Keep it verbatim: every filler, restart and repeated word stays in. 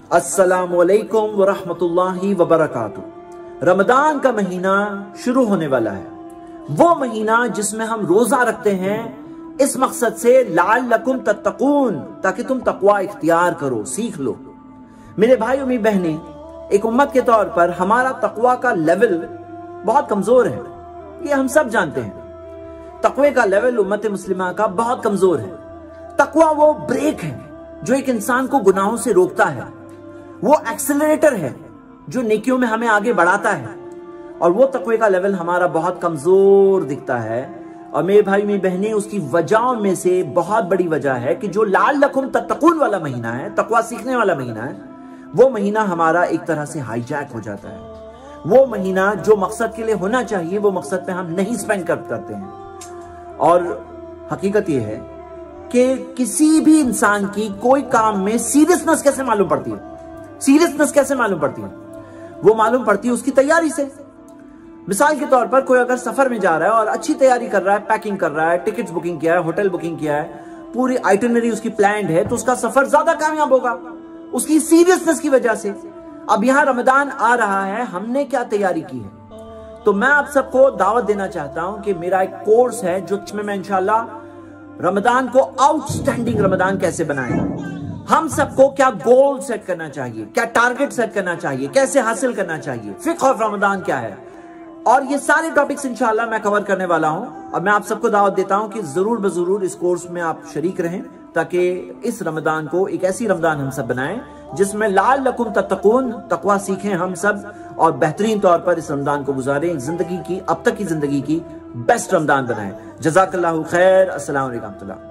अस्सलामुअलैकुम वरहमतुल्लाहि वबरकातुहू। रमदान का महीना शुरू होने वाला है, वो महीना जिसमें हम रोजा रखते हैं इस मकसद से लअल्लकुम तत्तकून, ताकि तुम तकवा इख्तियार करो, सीख लो। मेरे भाई उम्मी बहने, एक उम्मत के तौर पर हमारा तकवा का लेवल बहुत कमजोर है, ये हम सब जानते हैं। तकवे का लेवल उम्मत मुस्लिमा का बहुत कमजोर है। तकवा वो ब्रेक है जो एक इंसान को गुनाहों से रोकता है, वो एक्सेलरेटर है जो नेकियों में हमें आगे बढ़ाता है, और वो तकवे का लेवल हमारा बहुत कमजोर दिखता है। और मेरे भाई मेरी बहनें, उसकी वजहों में से बहुत बड़ी वजह है कि जो लअल्लकुम तत्तकून वाला महीना है, तकवा सीखने वाला महीना है, वो महीना हमारा एक तरह से हाईजैक हो जाता है। वो महीना जो मकसद के लिए होना चाहिए वो मकसद पे हम नहीं स्पेंड कर करते हैं। और हकीकत यह है कि किसी भी इंसान की कोई काम में सीरियसनेस कैसे मालूम पड़ती है? सीरियसनेस कैसे मालूम पड़ती है? वो मालूम पड़ती है उसकी तैयारी से। मिसाल के तौर पर कोई अगर सफर में जा रहा है और अच्छी तैयारी कर रहा है, पैकिंग कर रहा है, टिकट्स बुकिंग किया है, होटल बुकिंग किया है, पूरी आइटिनरी उसकी प्लान्ड है, तो उसका सफर ज्यादा कामयाब होगा उसकी सीरियसनेस की वजह से। अब यहां रमजान आ रहा है, हमने क्या तैयारी की है? तो मैं आप सबको दावत देना चाहता हूं कि मेरा एक कोर्स है जिसमें मैं इंशाल्लाह रमजान को आउटस्टैंडिंग रमजान कैसे बनाएंगे, हम सबको क्या गोल सेट करना चाहिए, क्या टारगेट सेट करना चाहिए, कैसे हासिल करना चाहिए, फिक्र ऑफ रमजान क्या है, और ये सारे टॉपिक्स इंशाल्लाह मैं कवर करने वाला हूं। और मैं आप सबको दावत देता हूं कि जरूर बजरूर इस कोर्स में आप शरीक रहें, ताकि इस रमजान को एक ऐसी रमजान हम सब बनाएं जिसमें लअल्लकुम तत्तकून, तकवा सीखें हम सब, और बेहतरीन तौर पर इस रमजान को गुजारें, जिंदगी की अब तक की जिंदगी की बेस्ट रमजान बनाएं। जज़ाकल्लाहु खैर। अस्सलाम वालेकुम।